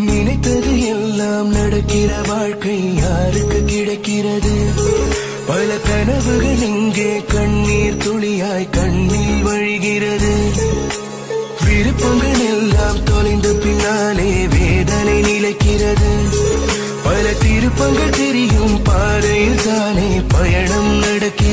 நினைத்தது எல்லாம் நடக்கிற வாழ்க்கை யாருக்கு கிடைக்கிறது? பல கனவுகள் இங்கே கண்ணீர் துளியாய் கண்ணில் வழிகிறது. விருப்பங்கள் எல்லாம் தொலைந்த பின்னாலே வேதனை நிலைக்கிறது. பல திருப்பங்கள் தெரியும் பாதையில் தானே பயணம் நடக்கிறது.